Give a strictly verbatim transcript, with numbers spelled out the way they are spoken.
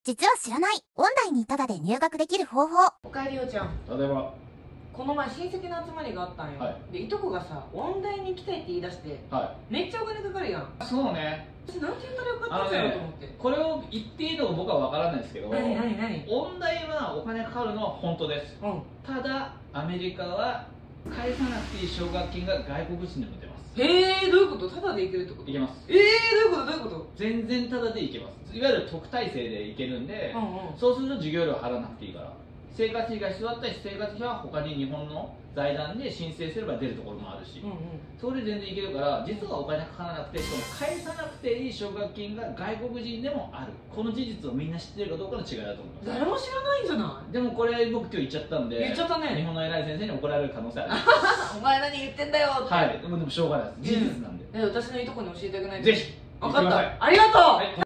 実は知らないオンラインにタダで入学できる方法。 おかえりよちゃん。 ただいま。 この前親戚の集まりがあったんよ、 はい、 でいとこがさ音大に行きたいって言い出して、 はい、めっちゃお金かかるやん。 そうね。 私なんて言ったらよかったんだろうと思って、ね、 これを言っていいのか僕は分からないですけど、 何何何音大はお金かかるのは本当です、うん、ただアメリカは返さなくていい奨学金が外国人でも出ます。 へえ、どういうこと？タダで行けるってこと？ 行けます。 ええー、どういうことどういうこと？ 全然タダで行けます。いわゆる特待生で行けるんで、うんうん、そうすると授業料払わなくていいから。生活費が必要だったり、生活費は他に日本の財団で申請すれば出るところもあるし、うんうん、それで全然いけるから、実はお金かからなくて、しかも返さなくていい奨学金が外国人でもある。この事実をみんな知ってるかどうかの違いだと思います。 誰も知らないんじゃない？ でもこれ僕今日言っちゃったんで、 言っちゃったね。 日本の偉い先生に怒られる可能性あります。 お前何言ってんだよって。 はい、でもしょうがないです。事実なんで。 うん、私のいとこに教えてあげないと。 ぜひ。 分かった。ありがとう。はい。